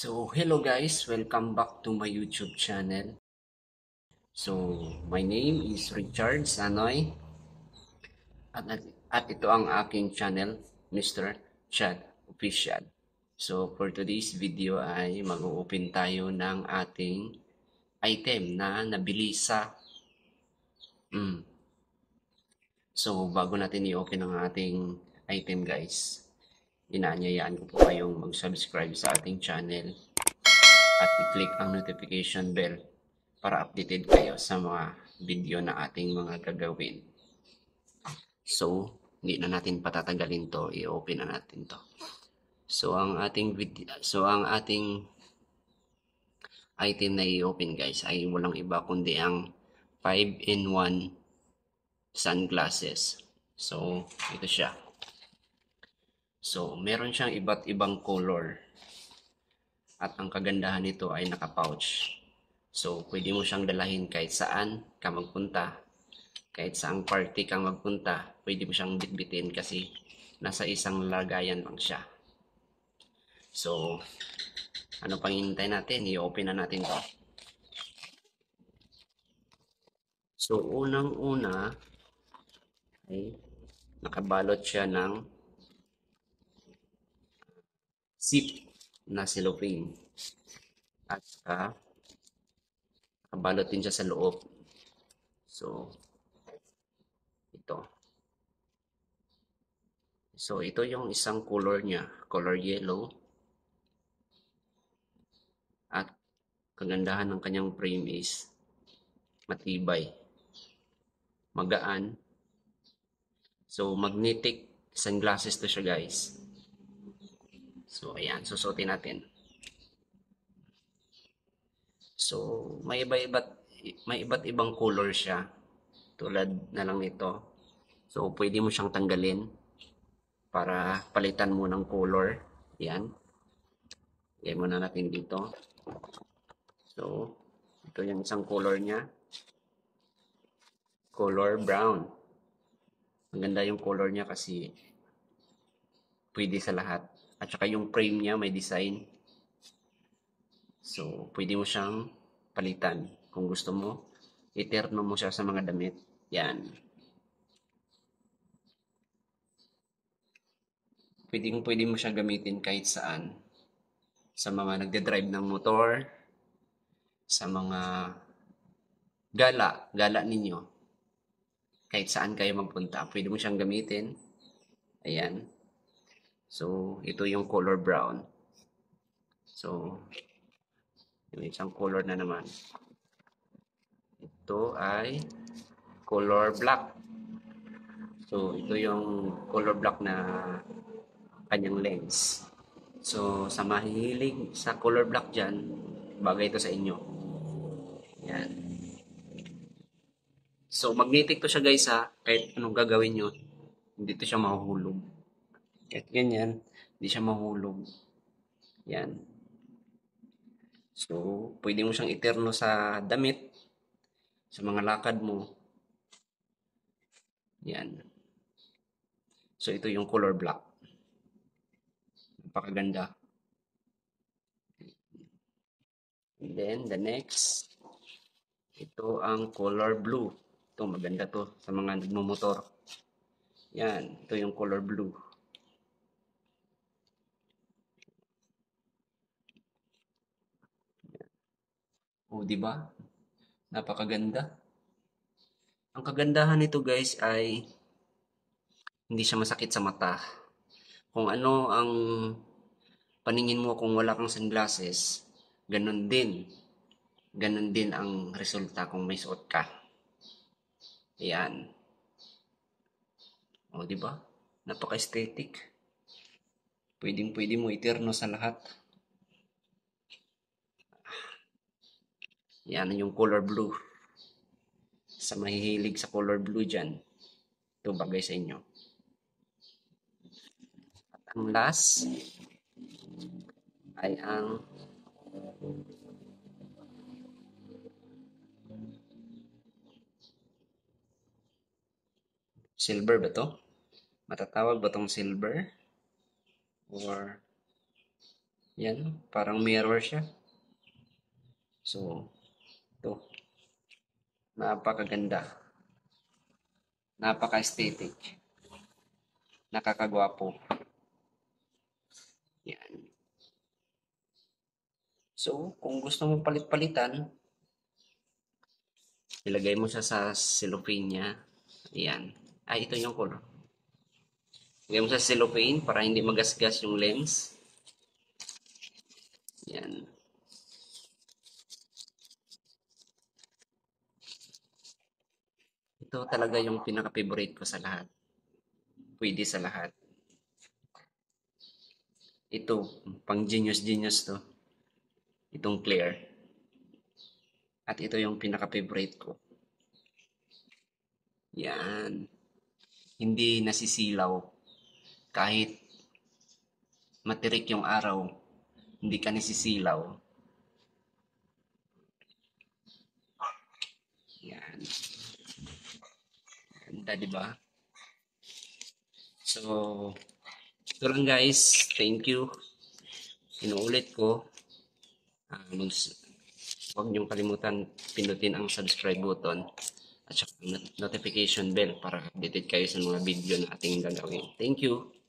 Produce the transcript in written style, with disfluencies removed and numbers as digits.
So, hello guys, welcome back to my YouTube channel. So, my name is Richard Sanoy at ito ang aking channel, Mr. Chad Official. So, for today's video ay mag-open tayo ng ating item na nabili sa mm. So, bago natin i-open ang ating item guys, inaanyayaan ko po kayong mag-subscribe sa ating channel at i-click ang notification bell para updated kayo sa mga video na ating mga gagawin. So, hindi na natin patatagalin to, i-open na natin to. So, ang ating item na i-open guys ay walang iba kundi ang 5-in-1 sunglasses. So, ito siya. So, meron siyang iba't ibang color. At ang kagandahan nito ay naka-pouch. So, pwede mo siyang dalahin kahit saan ka magpunta. Kahit saang party kang magpunta, pwede mo siyang bitbitin kasi nasa isang lagayan lang siya. So, ano pang hinihintay natin? I-open na natin to. So, unang-una ay nakabalot siya ng zip na cellophane. At nakabalot din siya sa loob. So, ito. So, ito yung isang color niya, color yellow. At kagandahan ng kanyang frame is matibay, magaan. So, magnetic sunglasses to siya guys. So, ayan, susuotin natin. So, may iba't ibang color siya. Tulad na lang nito. So, pwede mo siyang tanggalin para palitan mo ng color. Yan. Lagay muna natin dito. So, ito yung isang color niya. Color brown. Maganda yung color niya kasi pwede sa lahat. At saka yung frame niya may design. So, pwede mo siyang palitan. Kung gusto mo, iterno mo siya sa mga damit. Yan. Pwede mo siya gamitin kahit saan. Sa mga nagde-drive ng motor, sa mga gala ninyo. Kahit saan kayo magpunta, pwede mo siyang gamitin. Ayan. So, ito yung color brown. So, yung isang color na naman. Ito ay color black. So, ito yung color black na kanyang lens. So, sa mahilig sa color black dyan, bagay ito sa inyo. Yan. So, magnetic to siya guys ha. Kahit anong gagawin nyo, hindi to siya mahuhulog. Kahit ganyan, hindi siya mahulog. Yan. So, pwede mo siyang iterno sa damit, sa mga lakad mo. Yan. So, ito yung color black. Napakaganda. And then, the next, ito ang color blue. Ito, maganda to sa mga nagmumotor. Yan, ito yung color blue. O, di ba? Napakaganda. Ang kagandahan nito guys ay hindi siya masakit sa mata. Kung ano ang paningin mo kung wala kang sunglasses, ganun din. Ganun din ang resulta kung may suot ka. Ayan. O, di ba? Napaka-aesthetic. Pwedeng-pwede mo iterno sa lahat. Yan yung color blue. Sa mahihilig sa color blue dyan, ito bagay sa inyo. At ang last ay ang silver ba to? Matatawag ba tong silver? Or Yan, parang mirror siya. So, ito. Napakaganda. Napaka-aesthetic. Nakakagwapo. Yan. So, kung gusto mo palit-palitan, ilagay mo siya sa cellophane niya. Ayan. Ay, ito yung color. Ilagay mo sa cellophane para hindi magasgas yung lens. Yan. Ito talaga yung pinaka-favorite ko sa lahat. Pwede sa lahat. Ito, pang genius to. Itong clear. At ito yung pinaka-favorite ko. Yan. Hindi nasisilaw. Kahit matirik yung araw, hindi ka nasisilaw. Yan. Ganda, di ba? So, ito lang guys. Thank you. Inuulit ko. Huwag niyong kalimutan pindutin ang subscribe button at saka notification bell para updated kayo sa mga video na ating gagawin. Thank you.